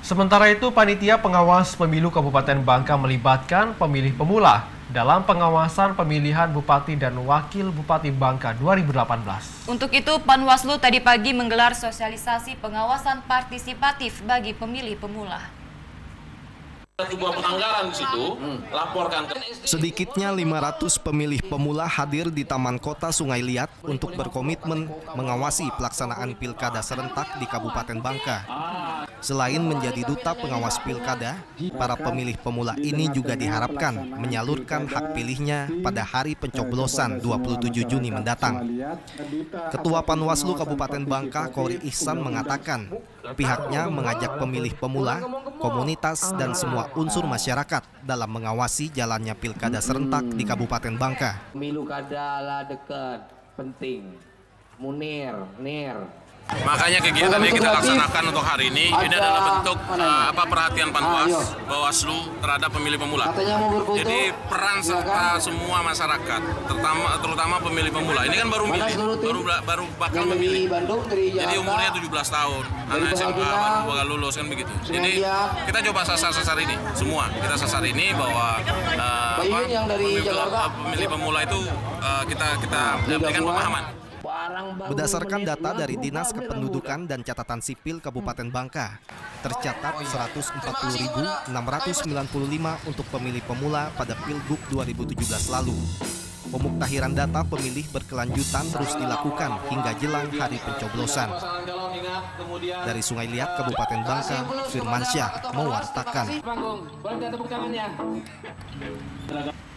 Sementara itu, panitia pengawas pemilu Kabupaten Bangka melibatkan pemilih pemula dalam pengawasan pemilihan Bupati dan Wakil Bupati Bangka 2018. Untuk itu, Panwaslu tadi pagi menggelar sosialisasi pengawasan partisipatif bagi pemilih pemula. Sebuah pelanggaran di situ, laporkan. Sedikitnya 500 pemilih pemula hadir di Taman Kota Sungai Liat untuk berkomitmen mengawasi pelaksanaan pilkada serentak di Kabupaten Bangka. Selain menjadi duta pengawas pilkada, para pemilih pemula ini juga diharapkan menyalurkan hak pilihnya pada hari pencoblosan 27 Juni mendatang. Ketua Panwaslu Kabupaten Bangka, Kori Ihsan, mengatakan pihaknya mengajak pemilih pemula, komunitas, dan semua unsur masyarakat dalam mengawasi jalannya pilkada serentak di Kabupaten Bangka. Pemilu kada lah dekat, penting. Munir, nir. Makanya kegiatan yang kita laksanakan untuk hari ini adalah bentuk perhatian Panwas, Bawaslu terhadap pemilih pemula. Jadi peran serta semua masyarakat, terutama pemilih pemula. Ini kan baru milih, baru bakal memilih. Jadi umurnya 17 tahun, anak SMA baru lulus kan begitu. Jadi kita coba sasar ini, semua kita sasar ini bahwa pemilih pemula itu kita berikan pemahaman. Berdasarkan data dari Dinas Kependudukan dan Catatan Sipil Kabupaten Bangka, tercatat 140.695 untuk pemilih pemula pada Pilgub 2017 lalu. Pemuktahiran data pemilih berkelanjutan terus dilakukan hingga jelang hari pencoblosan. Dari Sungai Liat, Kabupaten Bangka, Firmansyah mewartakan.